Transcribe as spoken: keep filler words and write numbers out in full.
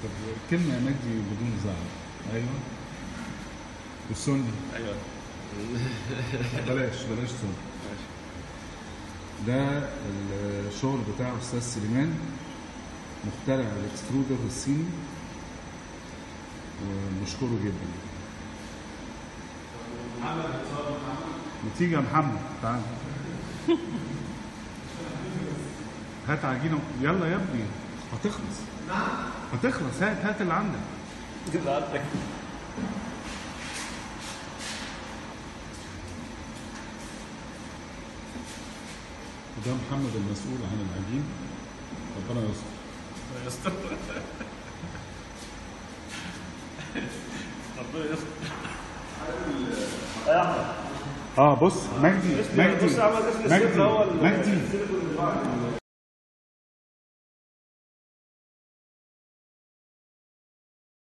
طب كلمة يا مجدي بدون زعل. ايوه. والسني. ايوه. بلاش بلاش سني. ده الشغل بتاع استاذ سليمان مخترع الاكسترودر الصيني ونشكره جدا. محمد ما تيجي يا محمد تعال. هات عجينه يلا يا ابني هتخلص. نعم هتخلص. هات هات اللي عندك. اللي عندك. ده محمد المسؤول عن العجين. ربنا يستر. يستر. ربنا يستر. اه بص مجدي مجدي بص عمل اسم السر اللي هو مجدي